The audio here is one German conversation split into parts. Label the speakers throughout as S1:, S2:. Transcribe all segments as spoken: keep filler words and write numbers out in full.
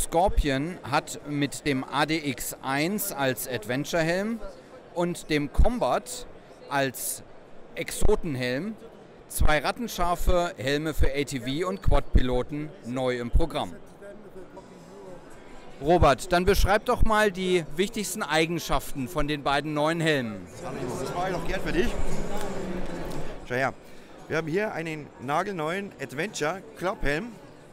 S1: Scorpion hat mit dem A D X eins als Adventure-Helm und dem Combat als Exotenhelm zwei rattenscharfe Helme für A T V- und Quad-Piloten neu im Programm. Robert, dann beschreib doch mal die wichtigsten Eigenschaften von den beiden neuen Helmen.
S2: Das mache ich doch gern für dich. Schau her, wir haben hier einen nagelneuen Adventure Klapphelm.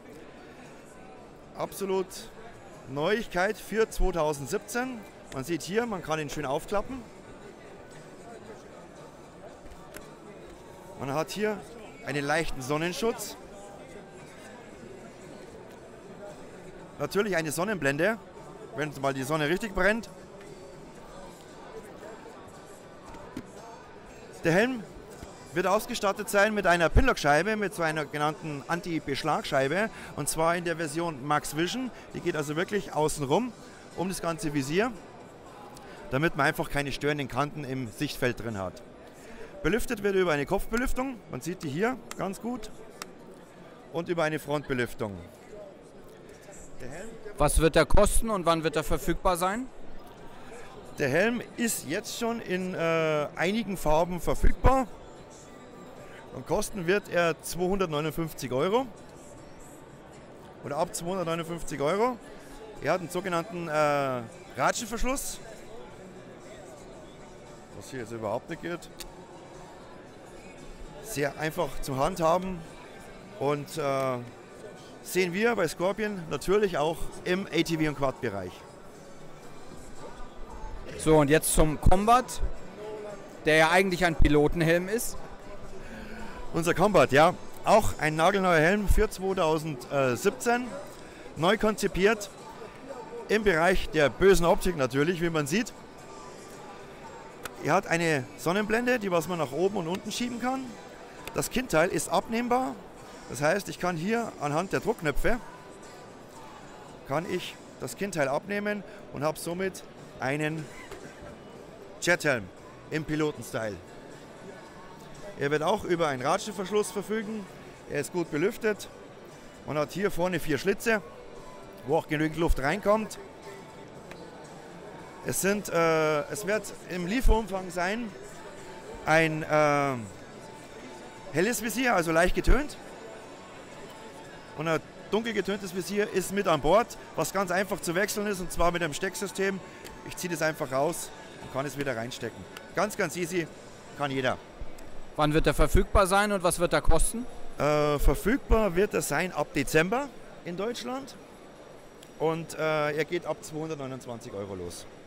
S2: Absolut Neuigkeit für zweitausendsiebzehn. Man sieht hier, man kann ihn schön aufklappen. Man hat hier einen leichten Sonnenschutz. Natürlich eine Sonnenblende, wenn mal die Sonne richtig brennt. Der Helm wird ausgestattet sein mit einer Pinlock-Scheibe, mit so einer genannten Anti-Beschlagscheibe. Und zwar in der Version Max Vision. Die geht also wirklich außenrum um das ganze Visier, damit man einfach keine störenden Kanten im Sichtfeld drin hat. Belüftet wird über eine Kopfbelüftung, man sieht die hier ganz gut, und über eine Frontbelüftung. Der Helm,
S1: Was wird er kosten und wann wird er verfügbar sein?
S2: der Helm ist jetzt schon in äh, einigen Farben verfügbar. Und kosten wird er zweihundertneunundfünfzig Euro. Oder ab zweihundertneunundfünfzig Euro. Er hat einen sogenannten äh, Ratschenverschluss. Was hier jetzt überhaupt nicht geht. Sehr einfach zu handhaben. Und äh, sehen wir bei Scorpion natürlich auch im A T V- und Quad-Bereich.
S1: So, und jetzt zum Combat, der ja eigentlich ein Pilotenhelm ist.
S2: Unser Combat, ja, auch ein nagelneuer Helm für zweitausendsiebzehn, neu konzipiert, im Bereich der bösen Optik natürlich, wie man sieht. Er hat eine Sonnenblende, die was man nach oben und unten schieben kann. Das Kinnteil ist abnehmbar, das heißt, ich kann hier anhand der Druckknöpfe kann ich das Kinnteil abnehmen und habe somit einen Jethelm im Pilotenstyle. Er wird auch über einen Ratschenverschluss verfügen. Er ist gut belüftet. Man hat hier vorne vier Schlitze, wo auch genügend Luft reinkommt. Es, sind, äh, es wird im Lieferumfang sein ein äh, helles Visier, also leicht getönt. Und ein dunkel getöntes Visier ist mit an Bord, was ganz einfach zu wechseln ist, und zwar mit einem Stecksystem. Ich ziehe das einfach raus und kann es wieder reinstecken. Ganz, ganz easy, kann jeder.
S1: Wann wird er verfügbar sein und was wird er kosten?
S2: Äh, verfügbar wird er sein ab Dezember in Deutschland und äh, er geht ab zweihundertneunundzwanzig Euro los.